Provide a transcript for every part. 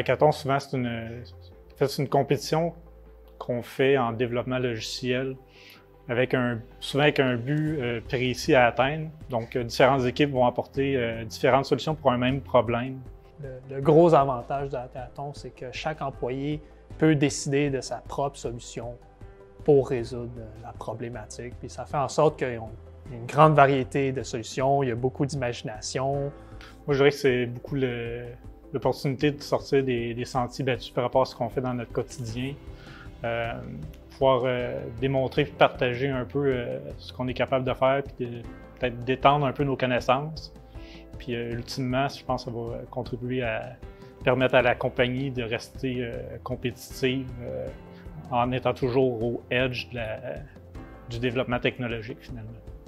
hackathon, souvent, c'est une compétition qu'on fait en développement logiciel souvent avec un but précis à atteindre. Donc, différentes équipes vont apporter différentes solutions pour un même problème. Le gros avantage de hackathon, c'est que chaque employé peut décider de sa propre solution pour résoudre la problématique. Puis ça fait en sorte qu'il y a une grande variété de solutions, il y a beaucoup d'imagination. Moi, je dirais que c'est beaucoup l'opportunité de sortir des sentiers battus par rapport à ce qu'on fait dans notre quotidien. Pouvoir démontrer et partager un peu ce qu'on est capable de faire, puis peut-être d'étendre un peu nos connaissances. Puis ultimement, je pense que ça va contribuer à permettre à la compagnie de rester compétitive en étant toujours au edge du développement technologique finalement.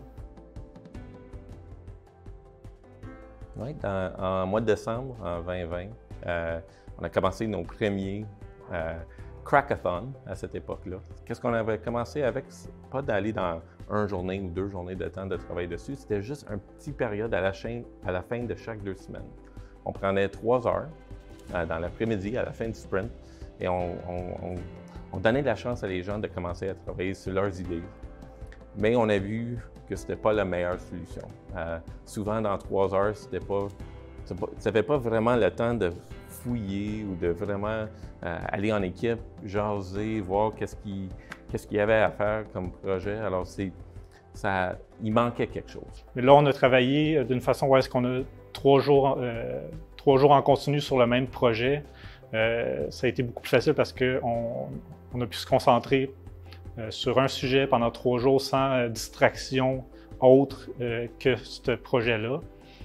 Oui, en mois de décembre, en 2020, on a commencé nos premiers Crackathon à cette époque-là. Qu'est-ce qu'on avait commencé avec? Pas d'aller dans une journée ou 2 journées de temps de travail dessus, c'était juste une petite période à la fin de chaque 2 semaines. On prenait 3 heures dans l'après-midi, à la fin du sprint, et on donnait la chance à les gens de commencer à travailler sur leurs idées. Mais on a vu que ce n'était pas la meilleure solution. Souvent, dans 3 heures, tu n'avais pas vraiment le temps de fouiller ou de vraiment aller en équipe, jaser, voir qu'est-ce qu'il y avait à faire comme projet. Alors, il manquait quelque chose. Mais là, on a travaillé d'une façon où est-ce qu'on a 3 jours en continu sur le même projet. Ça a été beaucoup plus facile parce qu'on a pu se concentrer sur un sujet pendant 3 jours sans distraction autre que ce projet-là.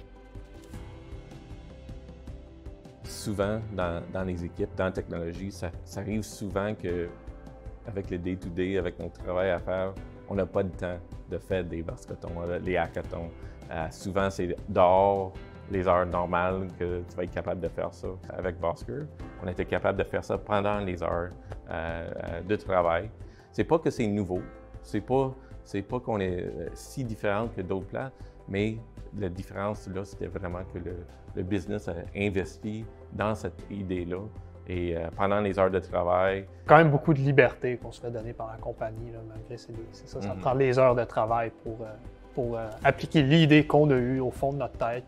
Souvent, dans les équipes, dans la technologie, ça arrive souvent qu'avec le day-to-day, avec notre travail à faire, on n'a pas de temps de faire des hackathons, les hackathons. Souvent, c'est dehors les heures normales que tu vas être capable de faire ça. Avec Vosker, on était capable de faire ça pendant les heures de travail. C'est pas que c'est nouveau, c'est pas qu'on est si différent que d'autres plans, mais la différence là, c'était vraiment que le business a investi dans cette idée-là. Et pendant les heures de travail... Quand même beaucoup de liberté qu'on se fait donner par la compagnie, là, malgré c'est ça. Ça prend les heures de travail pour appliquer l'idée qu'on a eue au fond de notre tête.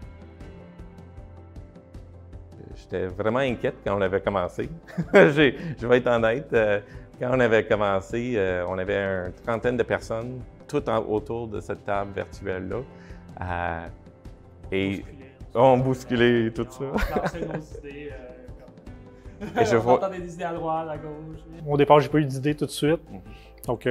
J'étais vraiment inquiète quand on avait commencé. Je vais être honnête. Quand on avait commencé, on avait une trentaine de personnes, toutes autour de cette table virtuelle-là. Et on bousculait tout ça. On lançait nos idées. On entendait des idées à droite, à gauche. Au départ, j'ai pas eu d'idée tout de suite. Donc,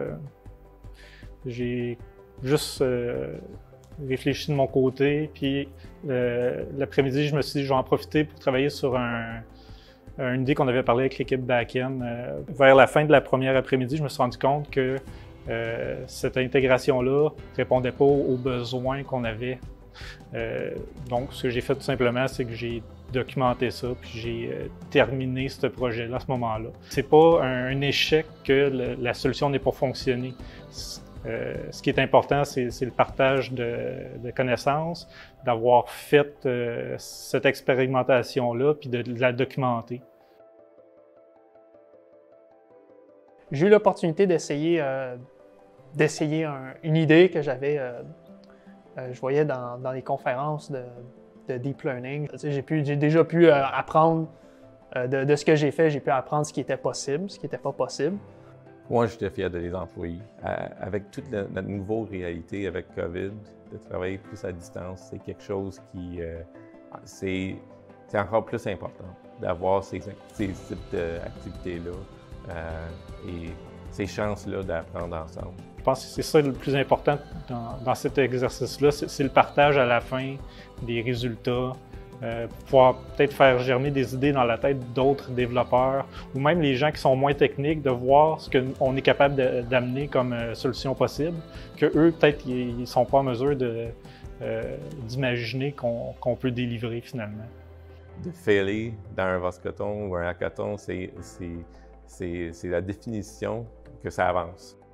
j'ai juste réfléchi de mon côté. Puis, l'après-midi, je me suis dit, je vais en profiter pour travailler sur une idée qu'on avait parlé avec l'équipe back-end. Vers la fin de la première après-midi, je me suis rendu compte que cette intégration-là ne répondait pas aux besoins qu'on avait. Donc, ce que j'ai fait tout simplement, c'est que j'ai documenté ça, puis j'ai terminé ce projet-là à ce moment-là. C'est pas un échec que la solution n'ait pas fonctionné. Ce qui est important, c'est le partage de connaissances, d'avoir fait cette expérimentation-là, puis de la documenter. J'ai eu l'opportunité d'essayer une idée que j'avais, je voyais dans les conférences de Deep Learning. Tu sais, j'ai déjà pu apprendre de ce que j'ai fait, j'ai pu apprendre ce qui était possible, ce qui n'était pas possible. Moi, j'étais fier de les employer. Avec toute notre nouvelle réalité avec COVID, de travailler plus à distance, c'est quelque chose qui... c'est encore plus important d'avoir ces types d'activités-là et ces chances-là d'apprendre ensemble. Je pense que c'est ça le plus important dans cet exercice-là, c'est le partage à la fin des résultats, pour pouvoir peut-être faire germer des idées dans la tête d'autres développeurs ou même les gens qui sont moins techniques, de voir ce qu'on est capable d'amener comme solution possible, qu'eux, peut-être, ils ne sont pas en mesure d'imaginer qu'on peut délivrer finalement. De failer dans un Voskathon ou un hackathon, c'est la définition que ça avance.